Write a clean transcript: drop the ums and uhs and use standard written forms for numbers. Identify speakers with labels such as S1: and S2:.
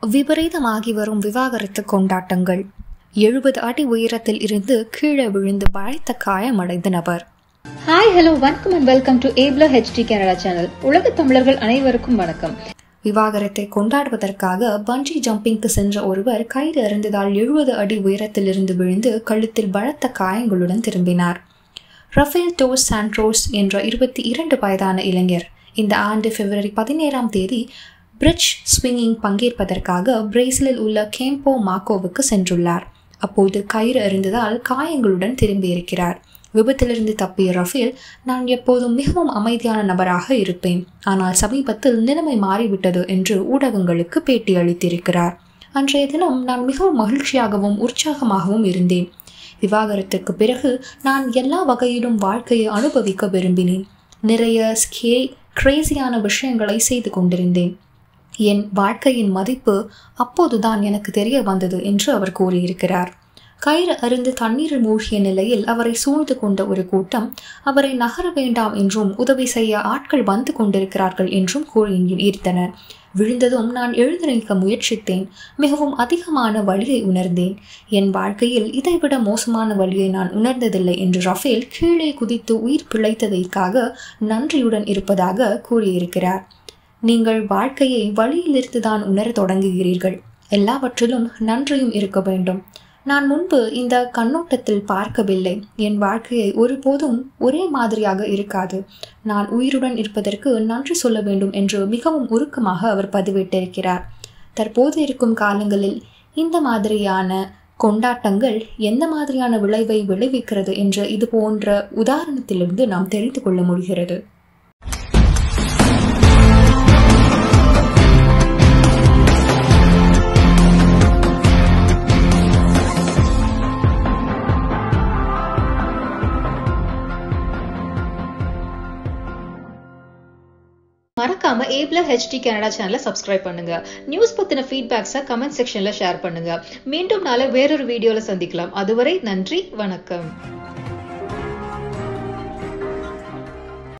S1: விபரீதமாகி வரும் விவாகரத்து கொண்டாட்டங்கள். 70 அடி உயரத்தில் இருந்து கீழே விழுந்து பழைத்த காயமடைந்த நபர்.
S2: ஹாய், ஹலோ, வணக்கம் அண்ட் வெல்கம் டு ஏப்லா ஹெச்டி கனடா சேனல். உலக தமிழர்கள் அனைவருக்கும் வணக்கம்.
S1: விவாகரத்தை கொண்டாடுவதற்காக பஞ்சி ஜம்பிங்க்கு சென்ற ஒருவர் கயிறு அறுந்ததால் 70 அடி உயரத்தில் இருந்து விழுந்து கழுத்தில் பலத்த காயங்களுடன் திரும்பினார். ரஃபேல் டோஸ் சான்ட்ரோஸ் என்ற 22 வயதான இளைஞர் இந்த ஆண்டு பிப்ரவரி 17ஆம் தேதி பிரிட்ஜ் ஸ்விங்கிங் பங்கேற்பதற்காக பிரேசிலில் உள்ள கேம்போ மாக்கோவுக்கு சென்றுள்ளார். அப்போது கயிறு அறுந்ததால் காயங்களுடன் திரும்பியிருக்கிறார். விபத்திலிருந்து தப்பிய ரஃபேல், நான் எப்போதும் மிகவும் அமைதியான நபராக இருப்பேன், ஆனால் சமீபத்தில் நிலைமை மாறிவிட்டது என்று ஊடகங்களுக்கு பேட்டி அளித்திருக்கிறார். அன்றைய தினம் நான் மிகவும் மகிழ்ச்சியாகவும் உற்சாகமாகவும் இருந்தேன். விவாகரத்துக்கு பிறகு நான் எல்லா வகையிலும் வாழ்க்கையை அனுபவிக்க விரும்பினேன். நிறைய கிரேசியான விஷயங்களை செய்து கொண்டிருந்தேன். என் வாழ்க்கையின் மதிப்பு அப்போதுதான் எனக்கு தெரிய வந்தது என்று அவர் கூறியிருக்கிறார். கயிறு அருந்து தண்ணீரில் மூழ்கிய நிலையில் அவரை சூழ்ந்து கொண்ட ஒரு கூட்டம் அவரை நகர வேண்டாம் என்றும் உதவி செய்ய ஆட்கள் வந்து கொண்டிருக்கிறார்கள் என்றும் கூறியிருந்தனர். விழுந்ததும் நான் எழுந்து நிற்க முயற்சித்தேன். மிகவும் அதிகமான வலியை உணர்ந்தேன். என் வாழ்க்கையில் இதைவிட மோசமான வலியை நான் உணர்ந்ததில்லை என்று ரஃபேல் கீழே குதித்து உயிர் பிழைத்ததற்காக நன்றியுடன் இருப்பதாக கூறியிருக்கிறார். நீங்கள் வாழ்க்கையை வழியிலிருந்து தான் உணர தொடங்குகிறீர்கள். எல்லாவற்றிலும் நன்றியும் இருக்க வேண்டும். நான் முன்பு இந்த கண்ணோட்டத்தில் பார்க்கவில்லை. என் வாழ்க்கையை ஒருபோதும் ஒரே மாதிரியாக இருக்காது. நான் உயிருடன் இருப்பதற்கு நன்றி சொல்ல வேண்டும் என்று மிகவும் உருக்கமாக அவர் பதிவிட்டிருக்கிறார். தற்போது இருக்கும் காலங்களில் இந்த மாதிரியான கொண்டாட்டங்கள் எந்த மாதிரியான விளைவை விளைவிக்கிறது என்று இது போன்ற உதாரணத்திலிருந்து நாம் தெரிந்து கொள்ள முடிகிறது.
S2: மறக்காம ஏப்லா ஹெச்டி கனடா சேனலை சப்ஸ்கிரைப் பண்ணுங்க. நியூஸ் பத்தின ஃபீட்பேக்ஸை கமெண்ட் செக்ஷன்ல ஷேர் பண்ணுங்க. மீண்டும் நாளை வேறொரு வீடியோல சந்திக்கலாம். அதுவரை நன்றி, வணக்கம்.